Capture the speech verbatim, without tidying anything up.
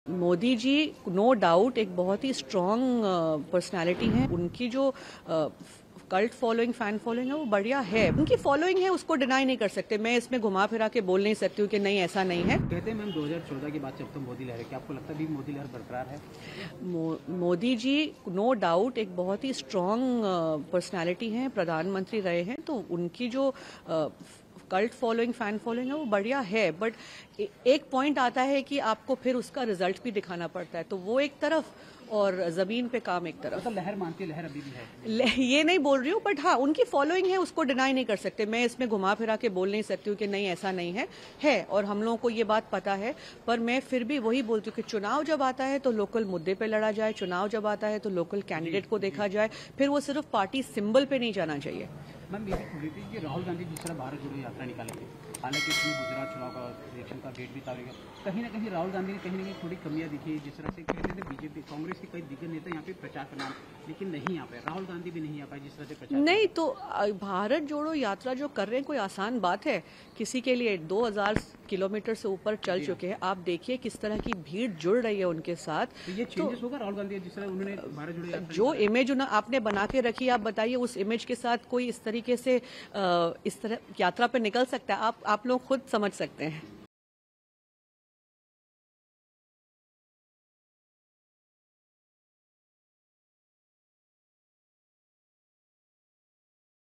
Modi ji no doubt एक बहुत ही strong personality हैं। उनकी जो कल्ट फॉलोइंग, फैन फॉलोइंग है वो बढ़िया है। उनकी फॉलोइंग है, उसको डिनाई नहीं कर सकते। मैं इसमें घुमा फिरा के बोल नहीं सकती हूँ कि नहीं ऐसा नहीं है। कहते हैं मैम दो हज़ार चौदह की बात जब तो मोदी लहर, क्या आपको लगता है भी मोदी लहर बरकरार है? मो, मोदी जी नो डाउट एक बहुत ही स्ट्रॉन्ग पर्सनालिटी हैं, प्रधानमंत्री रहे हैं, तो उनकी जो कल्ट फॉलोइंग, फैन फॉलोइंग है वो बढ़िया है। बट एक पॉइंट आता है कि आपको फिर उसका रिजल्ट भी दिखाना पड़ता है, तो वो एक तरफ और जमीन पे काम एक तरफ। मतलब लहर मानती है, लहर अभी भी है, ये नहीं बोल रही हूँ, बट हाँ उनकी फॉलोइंग है, उसको डिनाई नहीं कर सकते। मैं इसमें घुमा फिरा के बोल नहीं सकती हूँ कि नहीं ऐसा नहीं है है और हम लोगों को ये बात पता है। पर मैं फिर भी वही बोलती हूँ कि चुनाव जब आता है तो लोकल मुद्दे पे लड़ा जाए, चुनाव जब आता है तो लोकल कैंडिडेट को देखा जाए, फिर वो सिर्फ पार्टी सिंबल पे नहीं जाना चाहिए। मैम ये भी कि राहुल गांधी जिस तरह भारत जोड़ो यात्रा निकालेंगे, हालांकि इसमें गुजरात चुनाव का इलेक्शन का डेट भी तारीख कहीं ना कहीं राहुल गांधी ने कहीं ना कहीं थोड़ी कमियां दिखी, जिस तरह से कहते थे बीजेपी कांग्रेस के कई दिग्गज नेता यहाँ पे प्रचार करना, लेकिन नहीं आ पाए, राहुल गांधी भी नहीं आ पाए जिस तरह से प्रचार। नहीं तो भारत जोड़ो यात्रा जो कर रहे हैं कोई आसान बात है किसी के लिए? दो हजार किलोमीटर से ऊपर चल चुके हैं। आप देखिए किस तरह की भीड़ जुड़ रही है उनके साथ। तो ये चेंजेस होगा राहुल गांधी जिस तरह उन्होंने भारत जोड़ो यात्रा जो इमेज आपने बना के रखी, आप बताइए उस इमेज के साथ कोई इस तरीके से इस तरह यात्रा पे निकल सकता है? आप आप लोग खुद समझ सकते हैं।